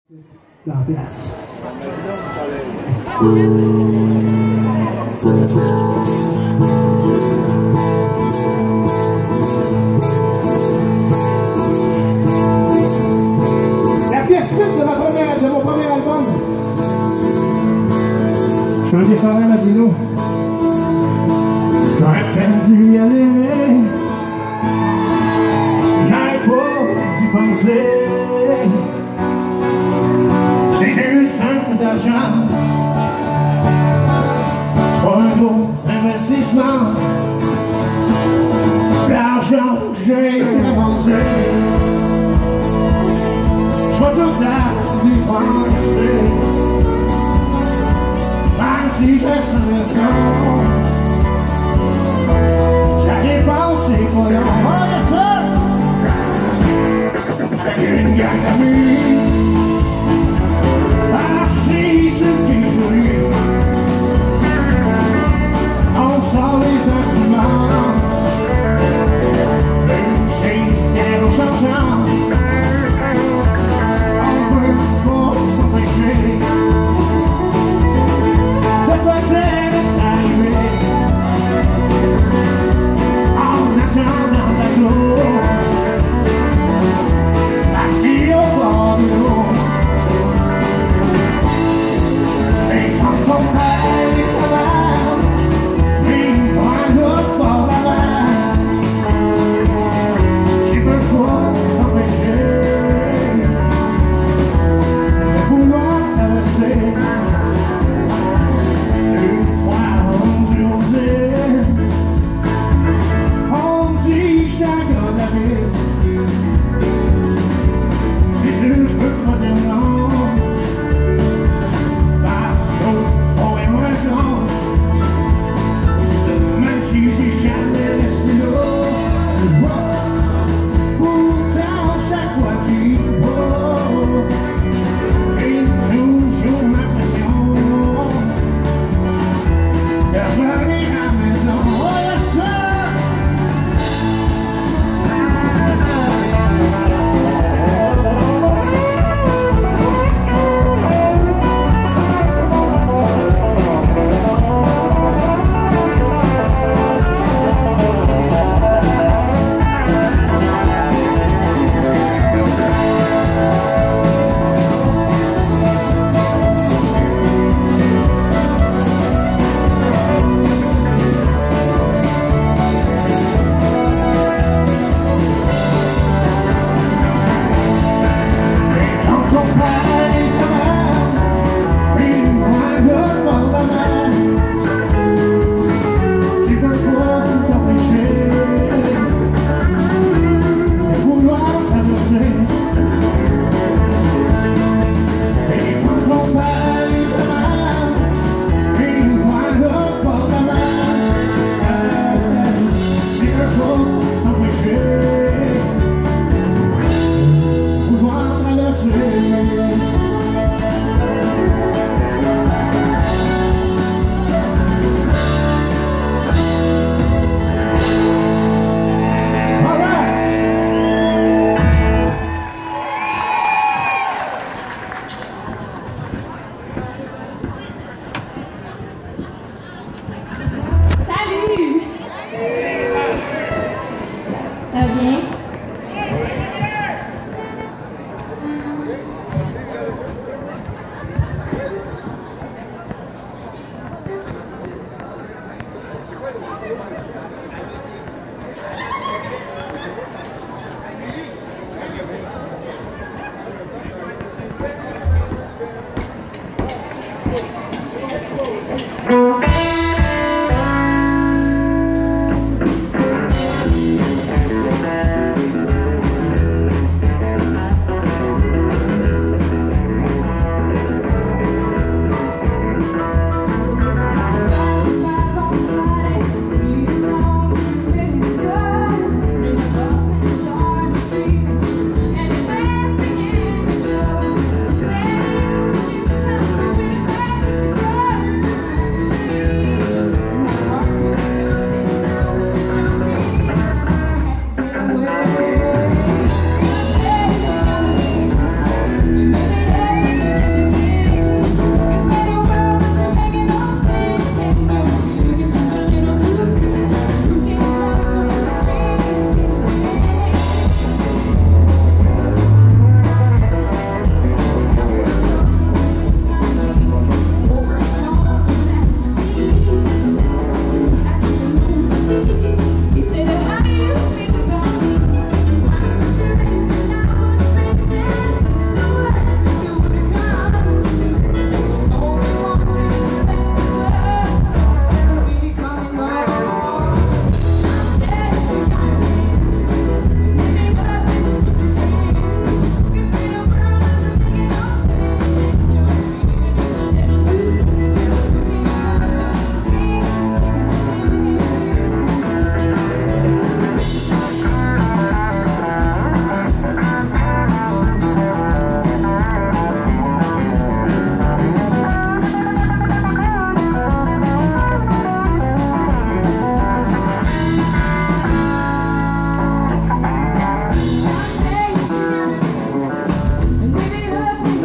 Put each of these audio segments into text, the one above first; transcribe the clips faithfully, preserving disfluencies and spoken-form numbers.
La place. La pièce titre de, ma première, de mon premier album. Chanter sans rien latino. J'aurais peut-être dû y aller. J'aurais pas dû penser. C'est juste un peu d'argent. C'est pas un gros investissement. L'argent que j'ai dépensé, je vais tout la dépenser. Même si j'ai cette impression, j'ai dépensé pour l'envoyer ça. Avec une gang d'amis. Assis sur le souris, on sort les instruments, une cigare au chantant, on peut pas s'empêcher de peut-être arriver en attendant la tour, assis au bord.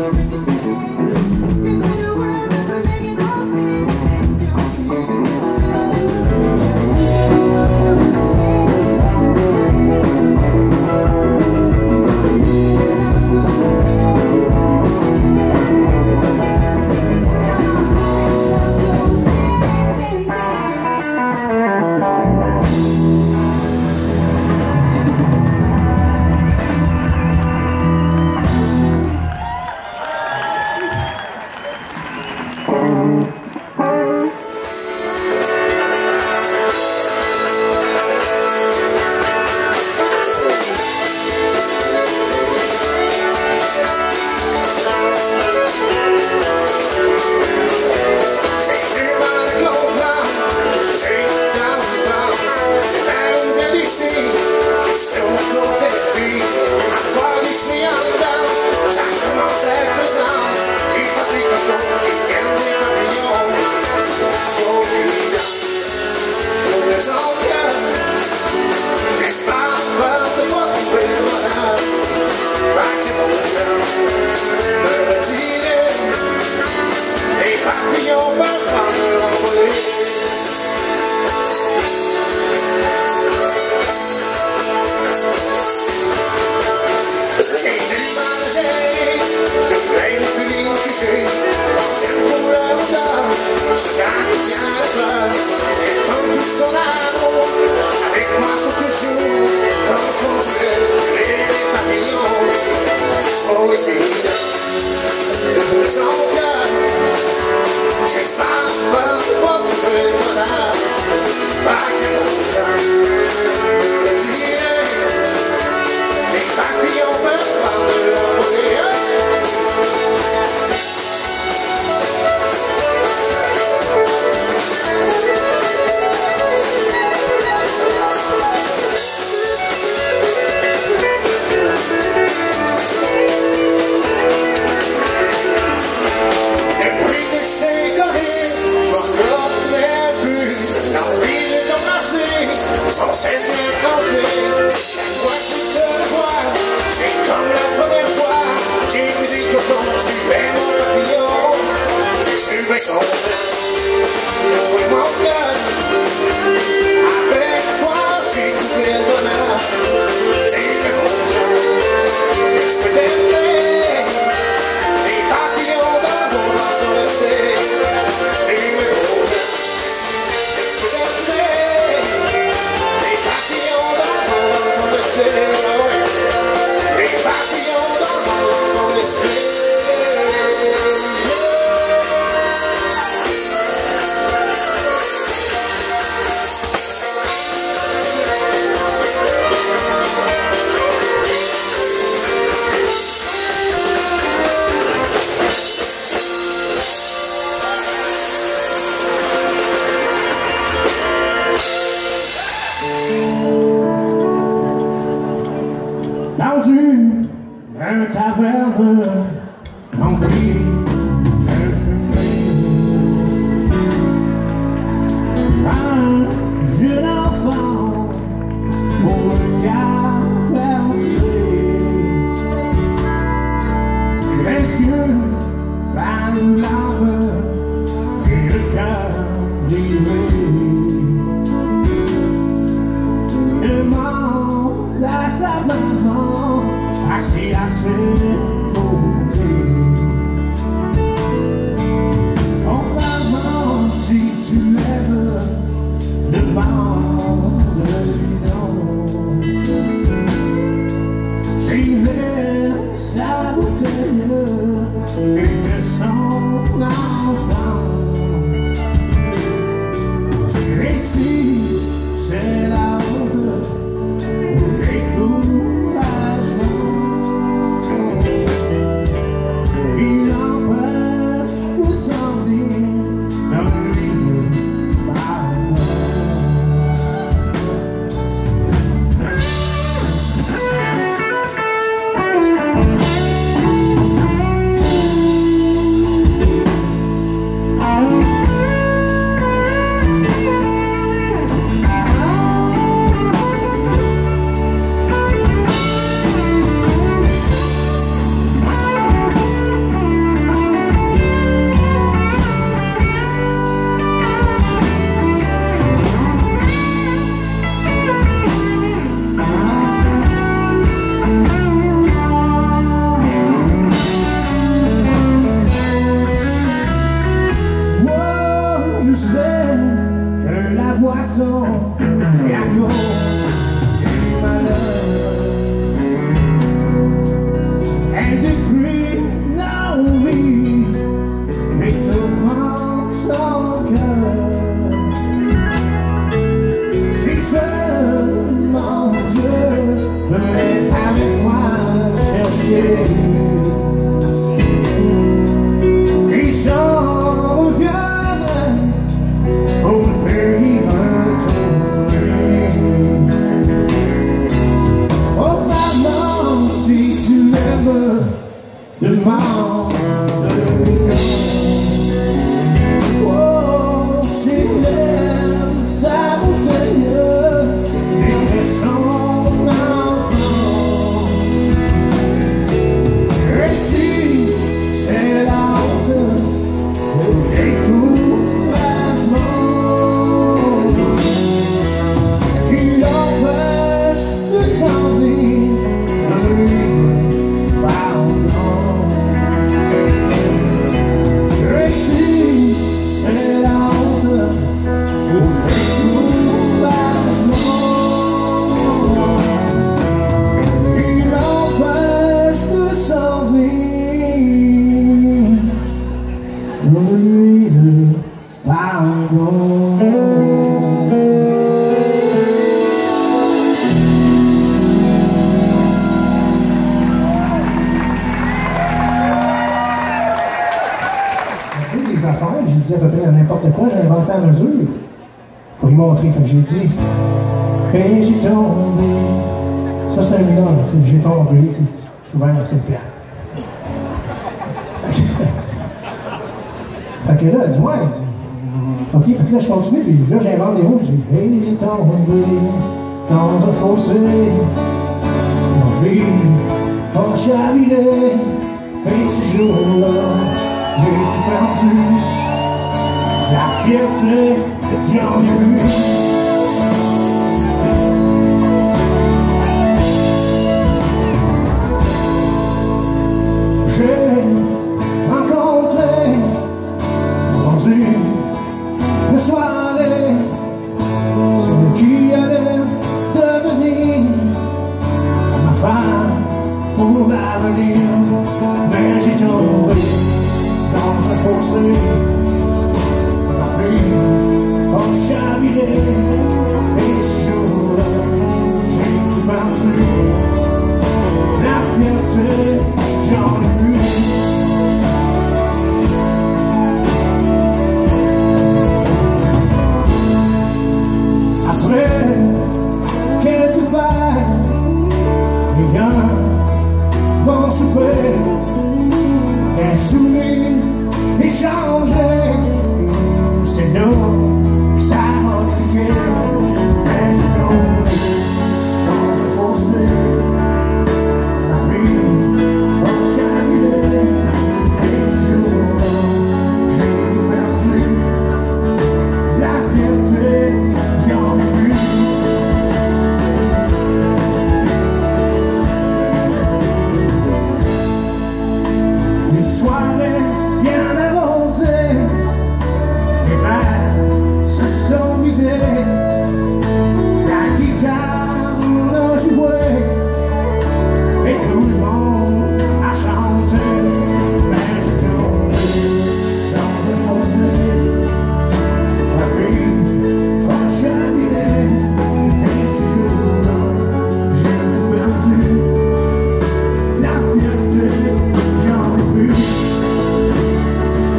Dans une taverne remplie de fumée, un jeune enfant au regard percé, les yeux pleins de larmes et le cœur brisé, demande à sa maman assis à ses côtés: oh maman, si tu m'aimes, demande-lui donc. J'irai sa bouteille et descends cause du malheur. Elle détruit la vie et tourmente son cœur. Si seulement Dieu venait avec moi chercher, il s'en reviendrait au pays retourné. Oh maman, si tu m'aimes, demande-lui. Oh, s'il aime sa bouteille et son enfant, et si c'est la honte, le découragement qui l'empêche de s'enlever, de lui pardon. Et si c'est la honte ou le découragement qui l'empêche de s'enlever, donne-lui le pardon. Les affaires, j'ai dit à peu près n'importe quoi, j'ai inventé à mesure pour lui montrer. Fait que j'ai dit, et j'ai tombé. Ça, c'est un million, tu sais, j'ai tombé, tu sais, souvent c'est plate. Fait que là, elle dit, ouais, elle dit, ok, fait que là, je continue, puis là, j'invente des mots, je dis, et j'ai tombé dans un fossé, ma vie a chaviré, et ce jour-là, j'ai tout perdu, la fierté, j'en ai eu. J'ai rencontré dans une soirée celui qui allait devenir ma femme pour l'avenir, mais j'ai tombé dans un fossé, ma vie a chaviré, et ce jour-là, j'ai tout perdu, la fierté, j'en ai plus. Après quelques vagues et un bon soufflet, un sourire échangé, c'est nous que ça m'a cliqué. Mais j'ai tombé dans un fossé, ma vie a chaviré, et ce jour-là, j'ai tout perdu, la fierté, j'en ai plus. Une soirée bien arrosée, les verres se sont vidés, la guitare on a joué, et tout le monde a chanté, mais j'ai tombé dans un fossé, ma vie a chaviré, et ce jour-là, j'ai tout perdu, la fierté, j'en ai plus.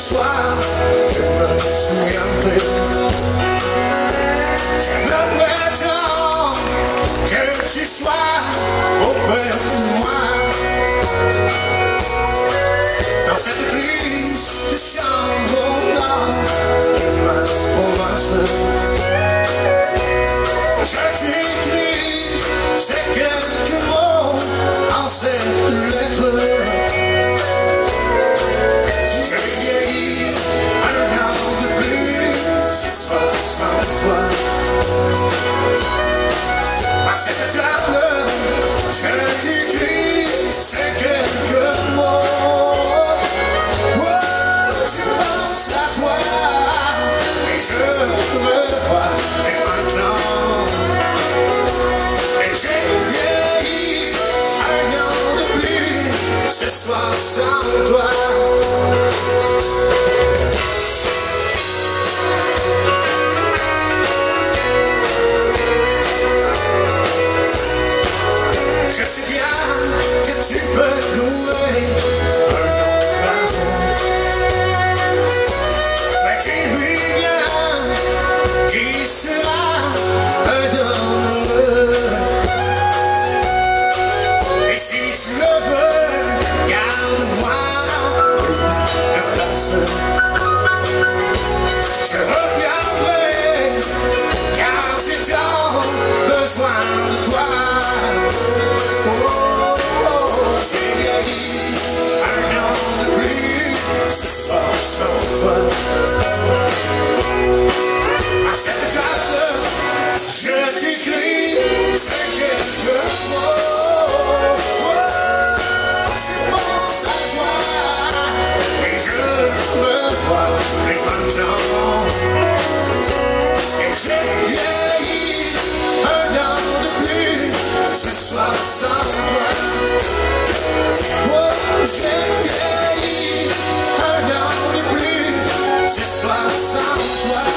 soir, je me souviendrai. J'aimerais tant que tu sois auprès de moi. Dans cette triste chambre au nord de ma province, je t'écris ces quelques mots en cette lettre. J'ai vieilli un an de plus, ce soir sans toi. À cette table, je t'écris ces quelques mots. Je me vois et maintenant, et j'ai vieilli un an de plus ce soir sans toi. Je sais bien que tu peux trouver un autre amour, mais dis-lui qui sera un heureux. Et si tu le veux, garde-moi une place. Je reviendrai, car j'ai tant besoin de toi. Oh, oh, oh, j'ai vieilli un an de plus ce soir sans toi. À cette table, je t'écris ces quelques mots. Oh, je pense à toi et je me vois les vingt ans. Et j'ai vieilli un an de plus ce soir sans toi. Oh, j'ai vieilli un an de plus ce soir sans toi.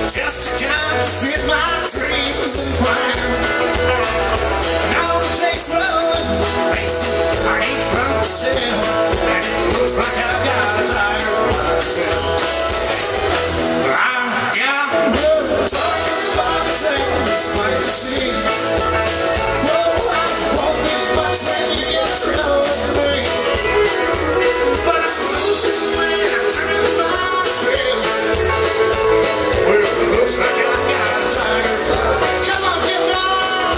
just to kind to fit my dreams and plans. Now the day's rolling, facing I ain't from still, and it looks like I've got a tiger by myself. I've got the talking about the things plain to see. Whoa, I won't be much when you get to know me, but I'm losing when I'm turning my trail. Well, it looks like I've got a tiger. Come on, get down.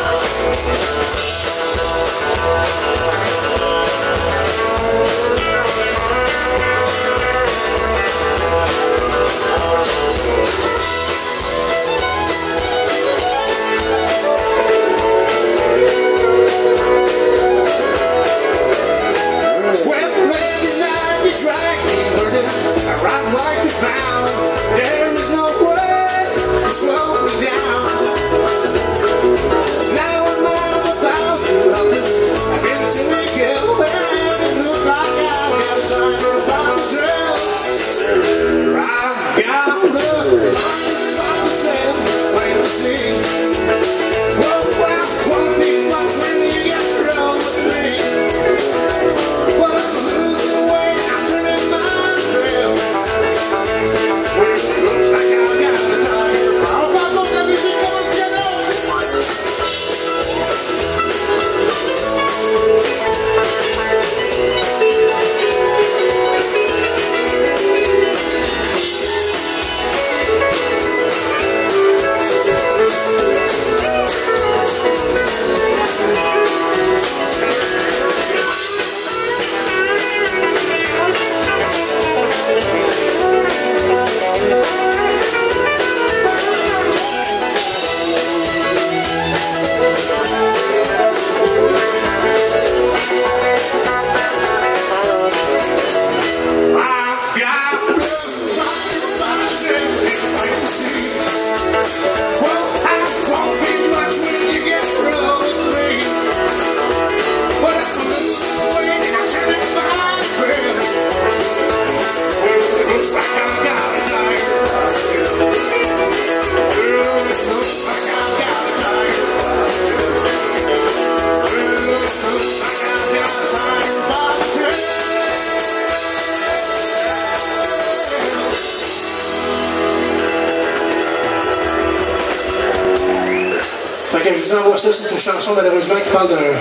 Fait que je vous envoie ça, c'est une chanson malheureusement qui parle d'un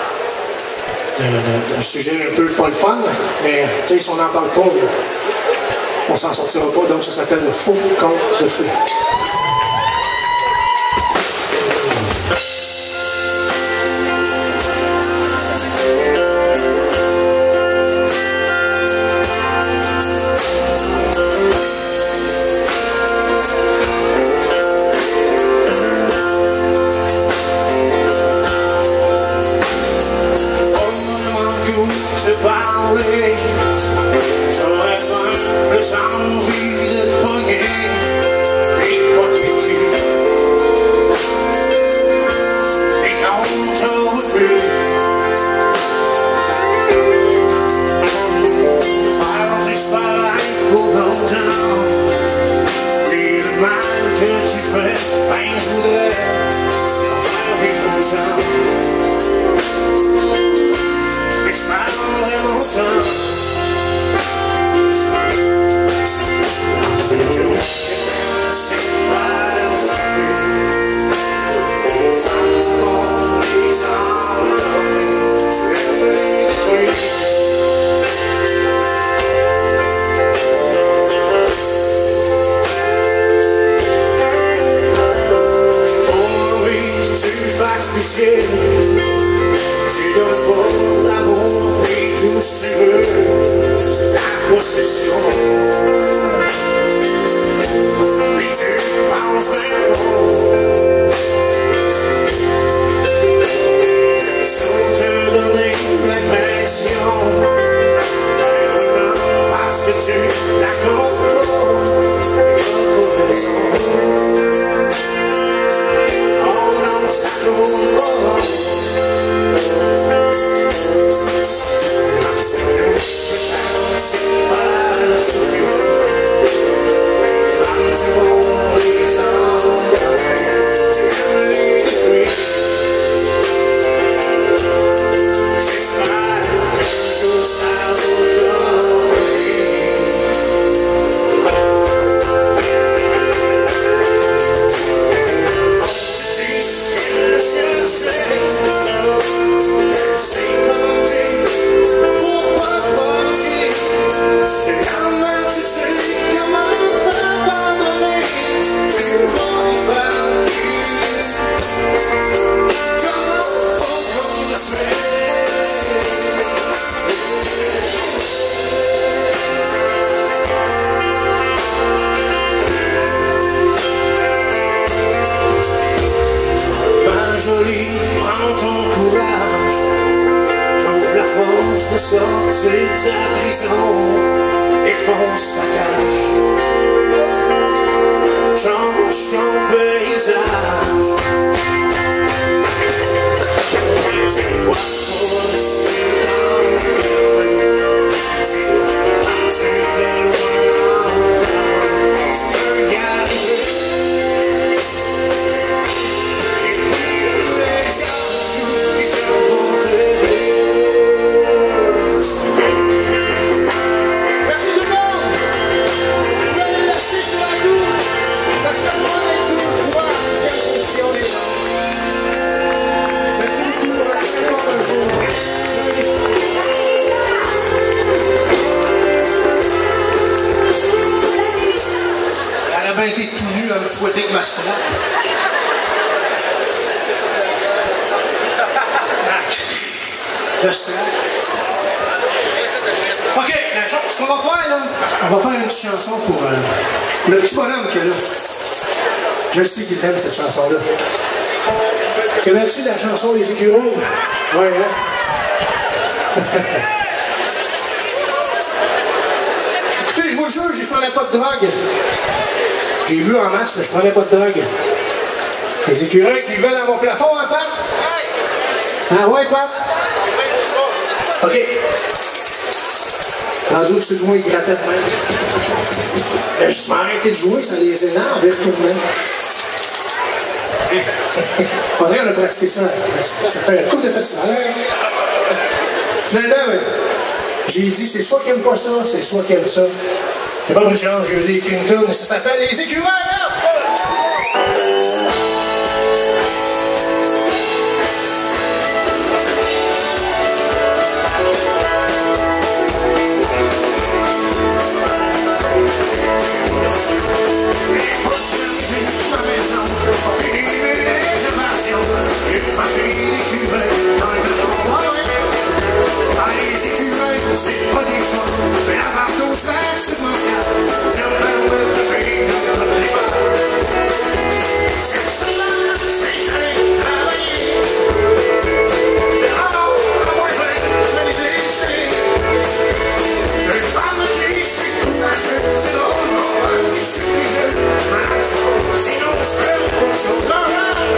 d'un sujet un peu pas le fun, mais tu sais, si on n'en parle pas, on s'en sortira pas, donc ça s'appelle le faux conte de fées. J'aurais pas plus envie de te pogner, puis pas de cul, et qu'on t'ouvre plus. Faire du spotlight pour longtemps, puis le mal que tu fais, ben je voudrais t'en faire vivre longtemps. Mais je parlerai mon temps. Pitié, tu donnes pas d'amour, puis tout ce que tu veux, c'est la possession. Puis tu penses même bon, sans te donner l'impression d'être un homme parce que tu la contrôles, t'as pas raison. Oh non, ça tourne pas. de sortir de ta prison, effonce ta cage, change ton paysage. Tu dois rester dans le feu, tu dois partir très loin, tu peux y arriver. Et puis les gens qui te vont t'aider. Merci tout le monde. Vous pouvez l'acheter sur la tour. Ça serait bon avec nous pour voir si c'est fonctionné. Merci beaucoup. On va faire encore un jour. Elle a bien été tout nue à me fouetter avec ma strap. Le strap. OK, ce qu'on va faire, là, on va faire une petite chanson pour, euh, pour le petit bonhomme qu'il y a là. Je sais qu'il aime cette chanson-là. Connais-tu la chanson Les Écureuils? Ouais, hein? Écoutez, je vous jure, je prenais pas de drogue. J'ai vu en masse, mais je prenais pas de drogue. Les écureuils qui vivaient dans mon plafond, hein, Pat? Ah ouais, Pat? OK. Rendu au-dessus de moi, il grattait de même. Je suis arrêté de jouer, ça les énerve, ils retournaient. On dirait qu'on a pratiqué ça. Ça fait un coup de festival. Finalement, j'ai dit, c'est soit qu'il n'aime pas ça, c'est soit qu'il aime ça. J'ai pas pris de chance, j'ai dit écrit une toune, ça s'appelle Les Écureuils, là! C'est pas des fautes, mais la marteau se reste sur mon cœur. Je me permets de vivre dans le débat. Cette semaine, je suis allé travailler. Dehors, à moins vingt, je me disais, je sais. Une femme me dit, je suis courageux. C'est drôle, moi, si je suis vieux. Sinon, je ferais autre chose en rêve.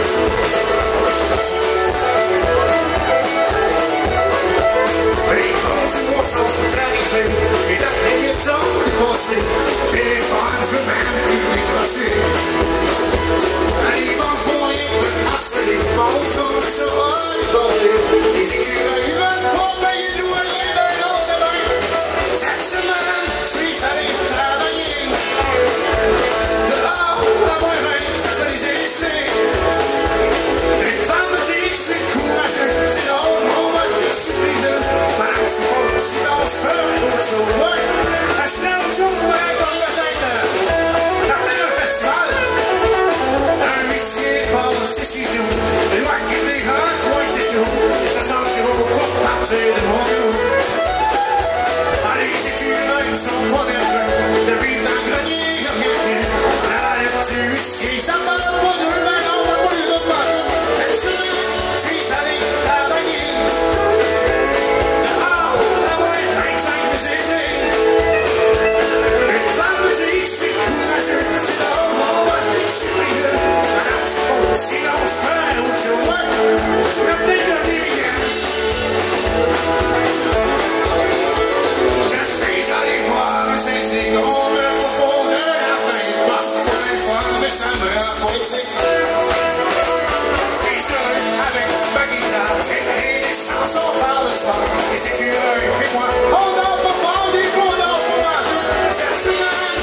Du moisson d'arriver et d'après le temps dépassé. Téléphone, je veux même plus décrocher. Allez, vendre pour rien de harceler. Mon compte sera débordé. Les écureuils veulent pas payer le loyer, ben non, c'est bien. Cette semaine, je suis allé travailler. Dehors, à moins vingt, je vais les éjeter. Une femme me dit que je suis courageux. C'est drôle, on va dire que je suis fidèle. Je suis pas sinon je fais autre chose. Ouais, acheter autre chose, ouais, comme peut-être partir d'un festival. Un huissier passe ici nous. Les lois qui étaient grands, ouais, c'est tout. Et soixante euros pour partir de mon tour. Ah, les écureuils sont pas nerveux. De vivre dans le grenier, y'a rien de mieux. Ah, le petit huissier, ça va pas d'eux, ben non, on va pas les autres pas. Cette semaine, je suis allé travailler. Une femme me dit, je suis courageux. C'est drôle, mon boss dit que je suis frileux. Alors je pose, sinon je ferai l'autre chose. Ouais, je peux peut-être devenir bien. Je suis allé voir un syndic. On me propose la fin de mois pour une fois, mais ça me rend poétique. Je suis seul avec ma guitare. J'écris des chansons par le soir. Les écureuils et moi, on dort pas fort, il faut dormir pas mal. Cette semaine,